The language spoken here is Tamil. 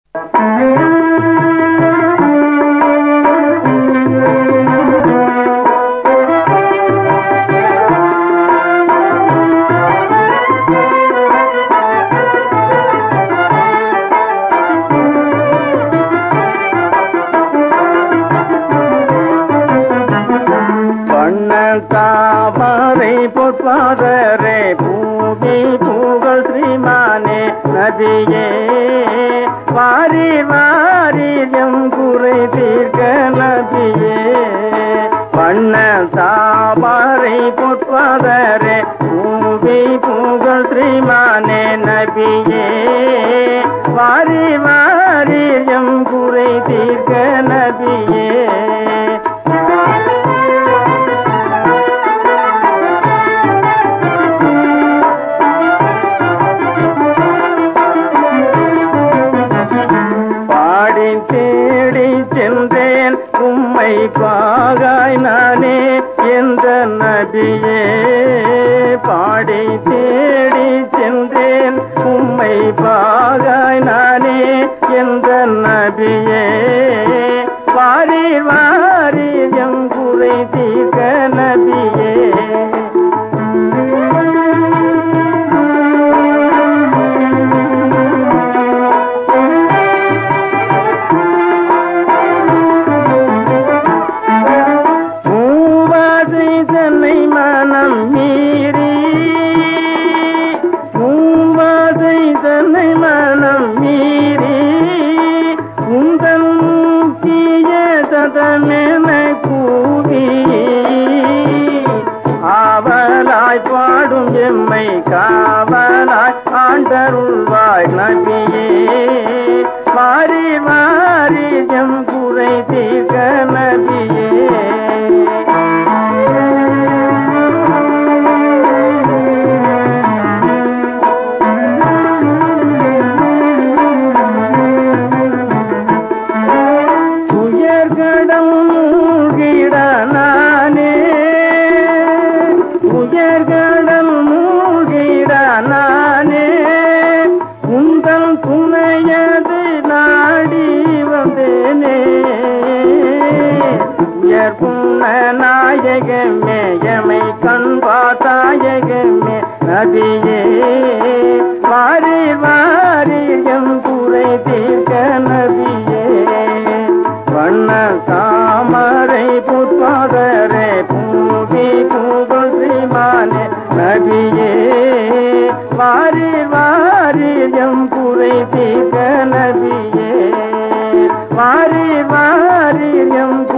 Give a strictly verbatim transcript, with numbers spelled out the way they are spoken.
தாமரை பொற்பாதரே பூமி புகழ் ஸ்ரீமானே நபியே வாரி வாரி எம் குறை தீர்க்க நபியே பண்ண தாமரை பொற்பாதரே பூமி புகழ் ஸ்ரீமானே நபியே வாரி வாரி எம் குறை தீர்க்க நபியே பாகாய் நானே என்ற நபியே பாடி தேடி சென்றேன் உம்மை பாகாய் நானே என்ற நபியே வாரி வாரி எம் குறை தீர்க்க நபியே ஆவலாய் பாடும் எம்மை காவலாய் ஆண்டருள்வாய் நபியே வாரி வாரி எம் குறை தீர்க்க நபியே உயர்கடம் மூழ்கிட நானே உயர்கடல் மூழ்கிட நானே உந்தன் துணையது நாடி வந்தேனே உயர்புண்ண நாயகமே எமை கண்பாத்தாயகமே நபியே வாரி வாரி எம் குறை தீர்க்க நபியே வண்ண தாமரை புட்பாதரே பூமி புகழ் ஸ்ரீமானே நபியே வாரி வாரி எம் குறை தீர்க்க நபியே வாரி வாரி எம்